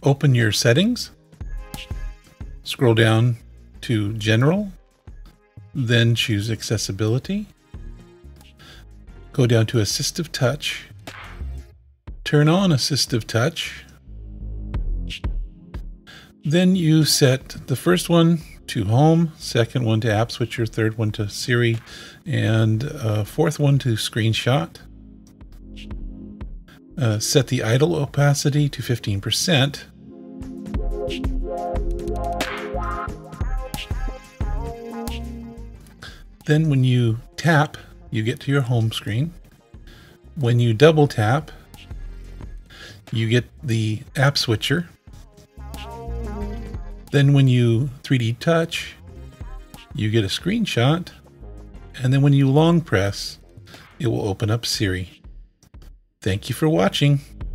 Open your settings, scroll down to General, then choose Accessibility. Go down to Assistive Touch, turn on Assistive Touch. Then you set the first one to Home, second one to App Switcher, third one to Siri, and fourth one to Screenshot. Set the idle opacity to 15%. Then when you tap, you get to your home screen. When you double tap, you get the app switcher. Then when you 3D touch, you get a screenshot. And then when you long press, it will open up Siri. Thank you for watching.